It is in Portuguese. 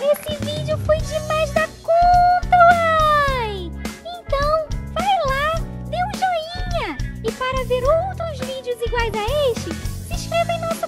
Esse vídeo foi demais da conta, uai! Então, vai lá, dê um joinha! E para ver outros vídeos iguais a este, se inscreva em nosso